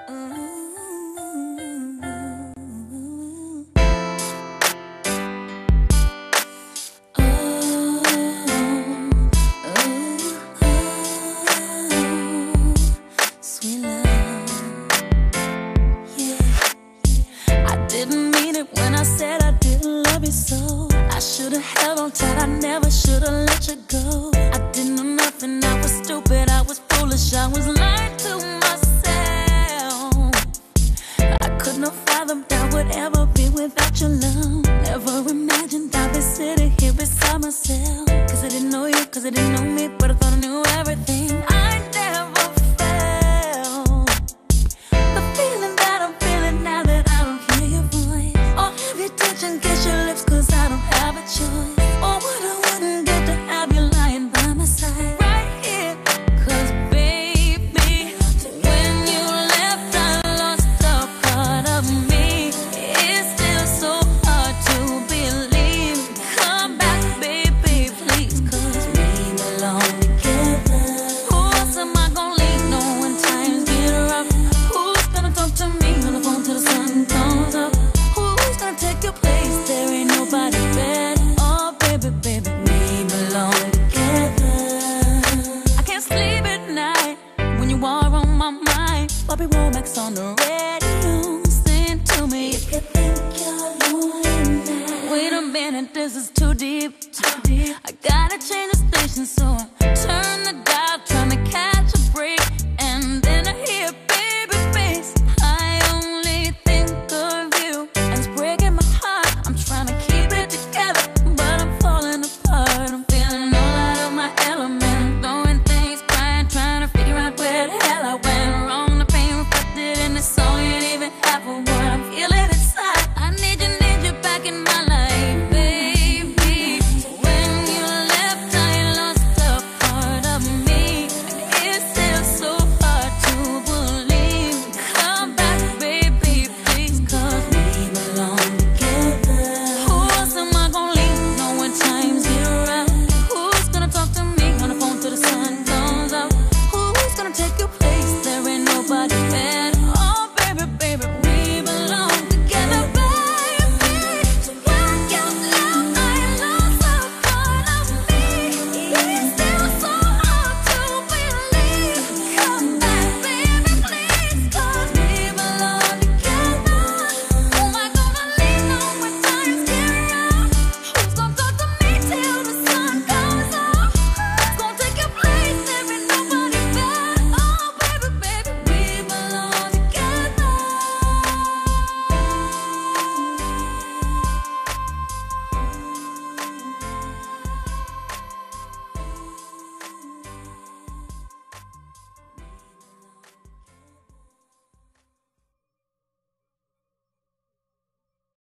Didn't mean it when I said I didn't love you so. I should've held on tight, I never should've let you go. I didn't know nothing, I was stupid, I was foolish, I was lying to myself. I could not fathom that would ever be without your love. Never imagined I'd be sitting here beside myself. Cause I didn't know you, cause I didn't know me, but I thought I knew everything. I never felt the feeling that I'm feeling now that I don't hear your voice. Or have your touch and kiss your lips, cause I don't have a choice. Or what I wouldn't get to have you lying by my side right here. Cause baby, when you left I lost a part of me. It's still so hard to believe. Come back baby, please, cause we belong together. Who else am I gonna lean on when times get rough? Who's gonna talk to me on the phone till the sun comes up? Who's gonna take your place? There ain't nobody better. Oh baby, baby, we belong together. I can't sleep at night when you are on my mind. Bobby Womack's on the radio, sing to me. If you think you're lonely now, wait a minute, this is too deep, too deep. I gotta change the station so I